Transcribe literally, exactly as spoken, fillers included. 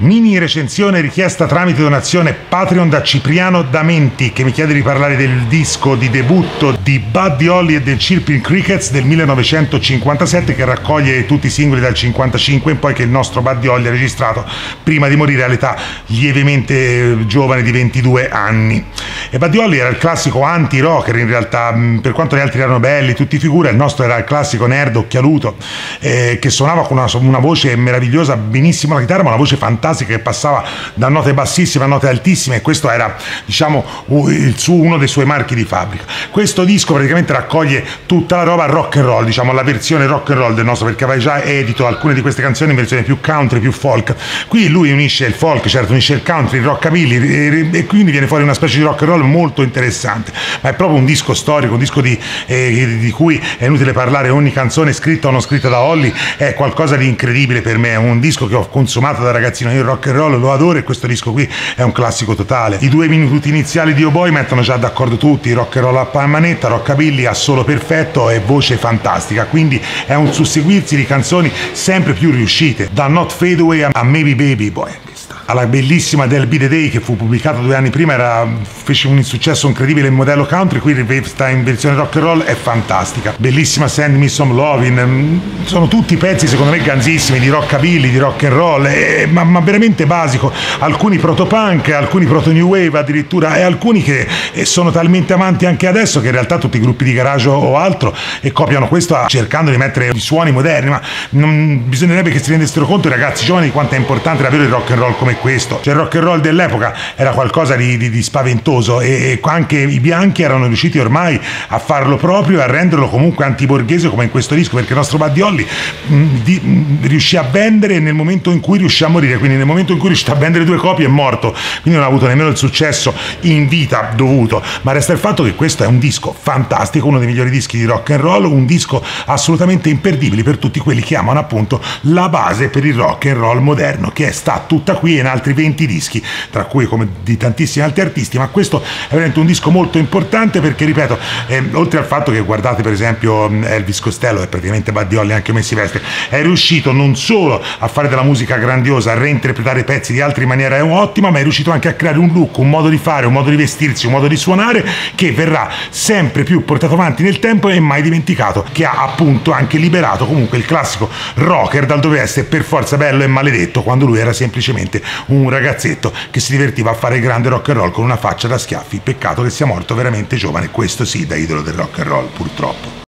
Mini recensione richiesta tramite donazione Patreon da Cipriano Damenti, che mi chiede di parlare del disco di debutto di Buddy Holly e The Chirping Crickets del millenovecentocinquantasette, che raccoglie tutti i singoli dal cinquantacinque in poi, che il nostro Buddy Holly ha registrato prima di morire all'età lievemente giovane di ventidue anni. E Buddy Holly era il classico anti-rocker in realtà, per quanto gli altri erano belli, tutti figura, il nostro era il classico nerd occhialuto, eh, che suonava con una, una voce meravigliosa, benissimo la chitarra, ma una voce fantastica che passava da note bassissime a note altissime, e questo era, diciamo, il suo, uno dei suoi marchi di fabbrica. Questo disco praticamente raccoglie tutta la roba rock and roll, diciamo la versione rock and roll del nostro, perché aveva già edito alcune di queste canzoni in versione più country, più folk. Qui lui unisce il folk, certo, unisce il country, il rockabilly, e, e quindi viene fuori una specie di rock and roll molto interessante. Ma è proprio un disco storico, un disco di, eh, di cui è inutile parlare, ogni canzone scritta o non scritta da Holly è qualcosa di incredibile per me, è un disco che ho consumato da ragazzino. Io il rock and roll lo adoro e questo disco qui è un classico totale. I due minuti iniziali di Oh Boy mettono già d'accordo tutti: rock and roll a manetta, rockabilly, assolo perfetto e voce fantastica, quindi è un susseguirsi di canzoni sempre più riuscite, da Not Fade Away a Maybe Baby Boy, alla bellissima Del Be The Day, che fu pubblicata due anni prima, era, fece un insuccesso incredibile in modello country, qui sta in versione rock and roll, è fantastica. Bellissima Send Me Some Lovin', sono tutti pezzi secondo me ganzissimi di rockabilly, di rock and roll, eh, ma, ma veramente basico, alcuni proto-punk, alcuni proto-new wave addirittura, e alcuni che eh, sono talmente avanti anche adesso che in realtà tutti i gruppi di garage o altro e copiano questo cercando di mettere i suoni moderni, ma non bisognerebbe che si rendessero conto i ragazzi giovani di quanto è importante davvero il rock and roll come questo. Cioè il rock and roll dell'epoca era qualcosa di, di, di spaventoso, e, e anche i bianchi erano riusciti ormai a farlo proprio e a renderlo comunque antiborghese come in questo disco, perché il nostro Buddy Holly mh, di, mh, riuscì a vendere nel momento in cui riuscì a morire, quindi nel momento in cui riuscì a vendere due copie è morto, quindi non ha avuto nemmeno il successo in vita dovuto. Ma resta il fatto che questo è un disco fantastico, uno dei migliori dischi di rock and roll, un disco assolutamente imperdibile per tutti quelli che amano appunto la base per il rock and roll moderno, che sta tutta qui in altri venti dischi, tra cui come di tantissimi altri artisti. Ma questo è veramente un disco molto importante perché, ripeto, eh, oltre al fatto che guardate per esempio Elvis Costello, che praticamente Buddy Holly anche come si veste, è riuscito non solo a fare della musica grandiosa, a reinterpretare pezzi di altri in maniera ottima, ma è riuscito anche a creare un look, un modo di fare, un modo di vestirsi, un modo di suonare che verrà sempre più portato avanti nel tempo e mai dimenticato, che ha appunto anche liberato comunque il classico rocker dal dover essere per forza bello e maledetto, quando lui era semplicemente un ragazzetto che si divertiva a fare grande rock and roll con una faccia da schiaffi. Peccato che sia morto veramente giovane, questo sì, da idolo del rock and roll, purtroppo.